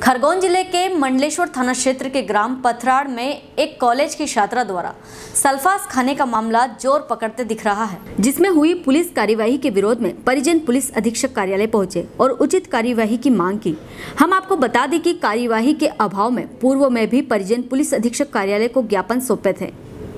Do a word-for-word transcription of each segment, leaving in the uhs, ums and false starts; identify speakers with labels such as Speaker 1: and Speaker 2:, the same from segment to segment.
Speaker 1: खरगोन जिले के मंडलेश्वर थाना क्षेत्र के ग्राम पथराड़ में एक कॉलेज की छात्रा द्वारा सल्फास खाने का मामला जोर पकड़ते दिख रहा है, जिसमें हुई पुलिस कार्यवाही के विरोध में परिजन पुलिस अधीक्षक कार्यालय पहुंचे और उचित कार्यवाही की मांग की। हम आपको बता दें कि कार्यवाही के अभाव में पूर्व में भी परिजन पुलिस अधीक्षक कार्यालय को ज्ञापन सौंपे थे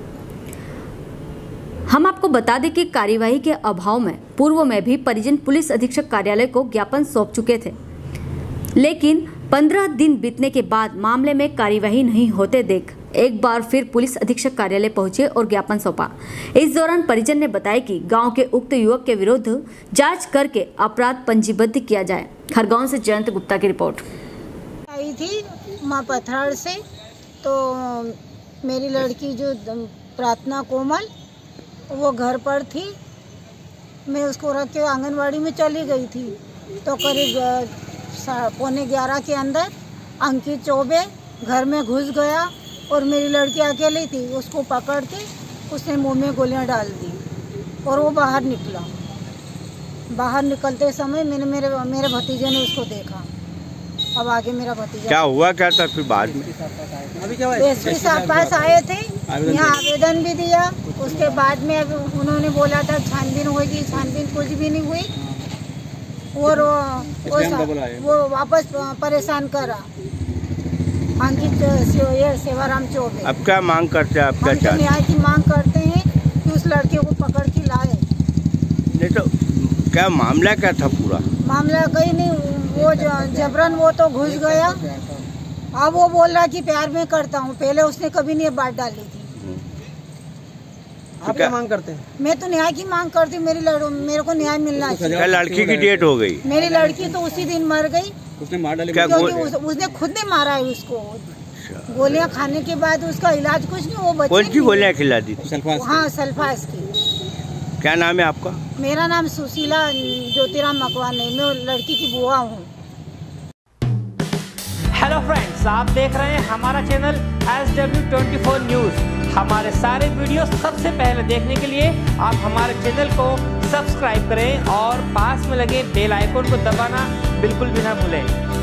Speaker 1: हम आपको बता दें कि कार्यवाही के अभाव में पूर्व में भी परिजन पुलिस अधीक्षक कार्यालय को ज्ञापन सौंप चुके थे, लेकिन पंद्रह दिन बीतने के बाद मामले में कार्यवाही नहीं होते देख एक बार फिर पुलिस अधीक्षक कार्यालय पहुंचे और ज्ञापन सौंपा। इस दौरान परिजन ने बताया कि गांव के उक्त युवक के विरुद्ध जांच करके अपराध पंजीबद्ध किया जाए। खरगोन से जयंत गुप्ता की रिपोर्ट।
Speaker 2: आई थी माँ पथराड़ से, तो मेरी लड़की जो प्रार्थना कोमल वो घर पर थी, मैं उसको रख के आंगनवाड़ी में चली गई थी। तो करीब पौने ग्यारह के अंदर अंकित चौबे घर में घुस गया और मेरी लड़की अकेली थी, उसको पकड़ के उसने मुंह में गोलियां डाल दी और वो बाहर निकला। बाहर निकलते समय मैंने मेरे मेरे भतीजे ने उसको देखा। अब आगे मेरा भतीजा
Speaker 3: क्या हुआ क्या था फिर बाद में?
Speaker 2: एस पी साहब पास आए थे, यहाँ आवेदन भी दिया। उसके बाद में अब उन्होंने बोला था छानबीन होगी, छानबीन कुछ भी नहीं हुई और वो, वो वापस परेशान करा अंकित सेवाराम चौबे।
Speaker 3: अब क्या मांग करते हैं? आप क्या चाहते हैं?
Speaker 2: न्याय की मांग करते हैं कि उस लड़के को पकड़ के लाए।
Speaker 3: नहीं तो क्या मामला क्या था पूरा? मामला
Speaker 2: कहीं नहीं, वो जबरन वो तो घुस गया। अब वो बोल रहा कि प्यार में करता हूँ, पहले उसने कभी नहीं बात डाली थी।
Speaker 4: आप क्या मांग करते हैं?
Speaker 2: मैं तो न्याय की मांग करती हूँ, मेरी लड़, मेरे को न्याय मिलना चाहिए।
Speaker 3: क्या लड़की की डेट हो गई?
Speaker 2: मेरी लड़की तो उसी दिन मर गई।
Speaker 4: उसने मार डाली?
Speaker 2: क्योंकि उस, उसने खुद ने मारा है उसको। गोलियां खाने के बाद उसका इलाज कुछ नहीं, वो बची।
Speaker 3: कौन सी गोलियां खिला दी?
Speaker 2: हाँ, सल्फास की।
Speaker 3: क्या नाम है आपका?
Speaker 2: मेरा नाम सुशीला ज्योतिराम मकवाने, मैं लड़की की बुआ हूँ।
Speaker 5: हेलो फ्रेंड्स, आप देख रहे हैं हमारा channel S W twenty four news. हमारे सारे वीडियो सबसे पहले देखने के लिए आप हमारे चैनल को सब्सक्राइब करें और पास में लगे बेल आइकन को दबाना बिल्कुल भी ना भूलें।